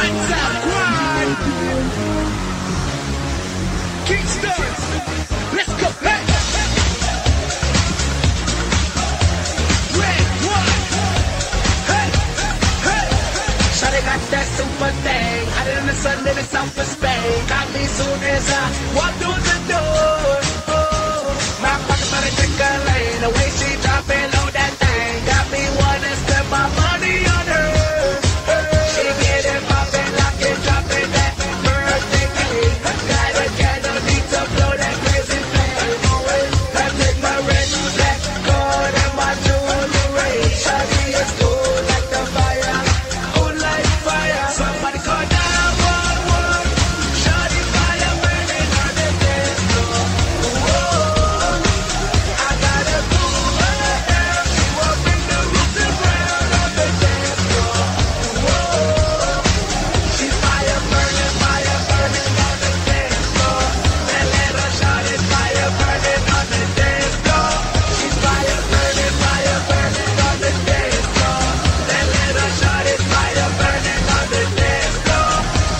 Lights out, quiet. Kingston, let's go. Hey. Red, white. Hey, hey. Shawty got that super thing. Hotter than the sun in the south of Spain. Got me soon as I walk through the door. Oh, my pocket started tickling. The way she dropping low that thing got me wanna spend my money on her. She get it poppin', lockin', dropping that birthday cake. Got a candle, need to blow that crazy flame. I take my red, black card and my jewelry. Shawty is cool like the fire, cool like fire. Somebody call 911. Shawty fire burning on the dance floor. Whoa, I gotta cool her down. She won't bring the roots around on the dance floor. Whoa, she's fire burning on the dance floor. That little shawty fire burning on the dance floor. She's fire burning on the dance floor. That little shawty fire burning on the dance floor.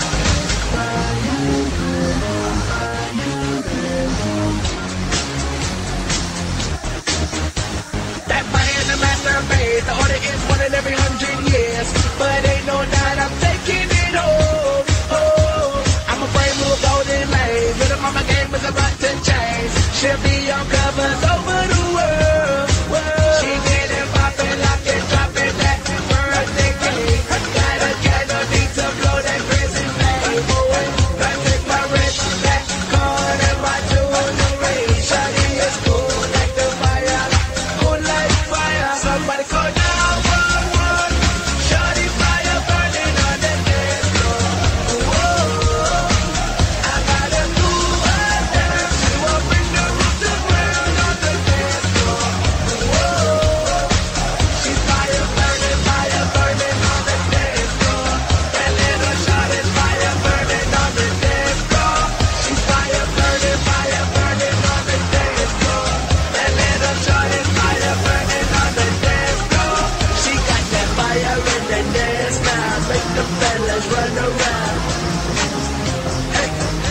That body in the masterpiece. The order is one in every 100 years. But ain't no doubt I'm taking it home. Oh, I'm a brand new golden lane. Little mama game is about to change. She'll be on covers over the world. Whoa. She get it poppin', lockin', dropping that birthday cake. Got a candle, need to blow that crazy flame. I take my red, black card and my jewelry. Shawty is cool like the fire, cool like fire. Somebody call 911. Shawty fire burning on the dance floor. Whoa, I gotta cool her down. She won't bring the roots around on the dance floor. Whoa, she's fire burning on the dance floor. That little shawty fire burning on the dance floor. She's fire burning on the dance floor. That little shawty fire burning on the dance floor. She got that fire in the dance now. Make the fellas run around. Hey.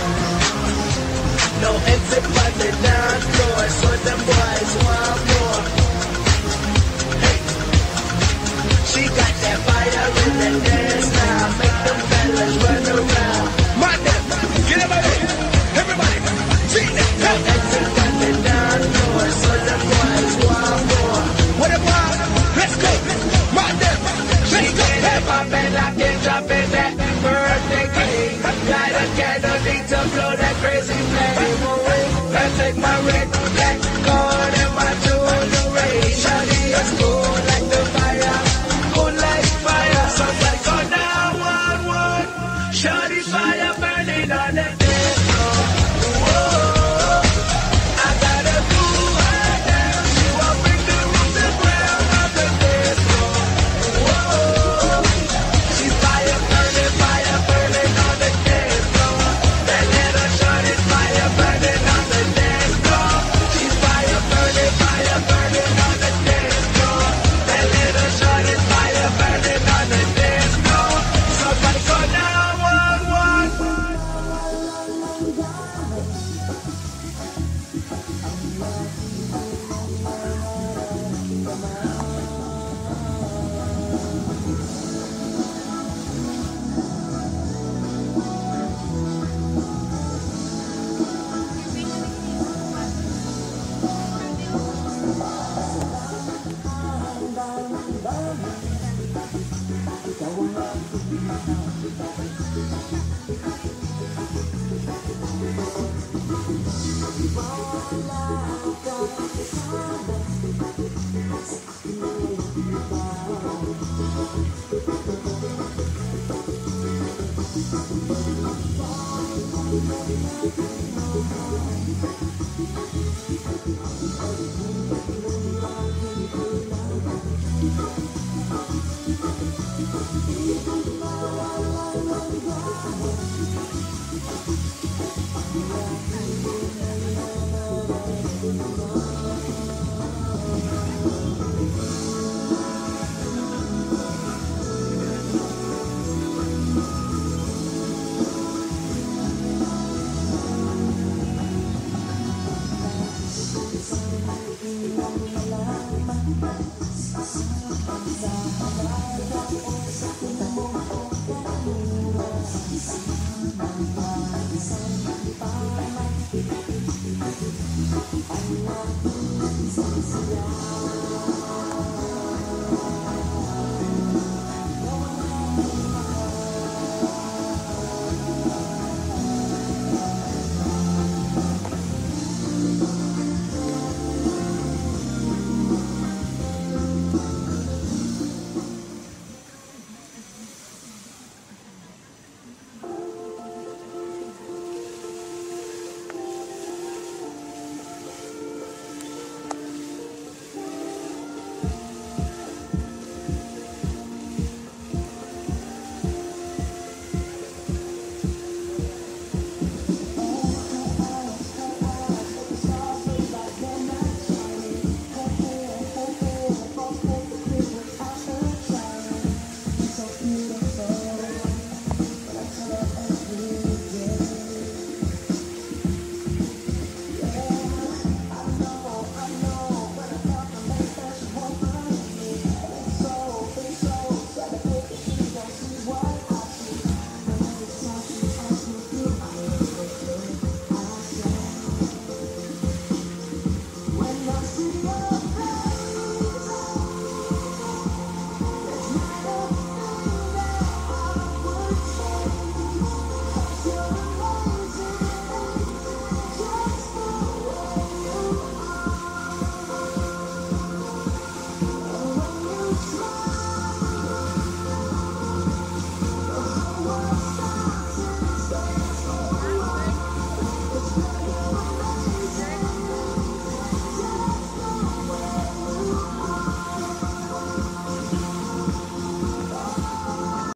No exit but the dance floor. So them boys want more. Hey. She got that fire in the dance now. Make them fellas run around. My damn, get up here. Everybody, see that. No exit but the dance floor. So them boys want more. What it was? Let's go. My damn, let's go. Hey, poppin', lockin', dropping that birthday cake. Got a candle, need to blow that crazy flame away. I take my red, black card and my jewelry. Shawty is cool like the fire, cool like fire. Somebody call 911. Shawty fire burning on the dance floor. Whoa, I gotta cool her down. She won't bring the roots around on the dance floor. Whoa, she's fire burning on the dance floor. That little shawty fire burning on the dance floor. She's fire burning on the dance floor. That little shawty fire burning on the dance floor. Somebody call 911. Bye.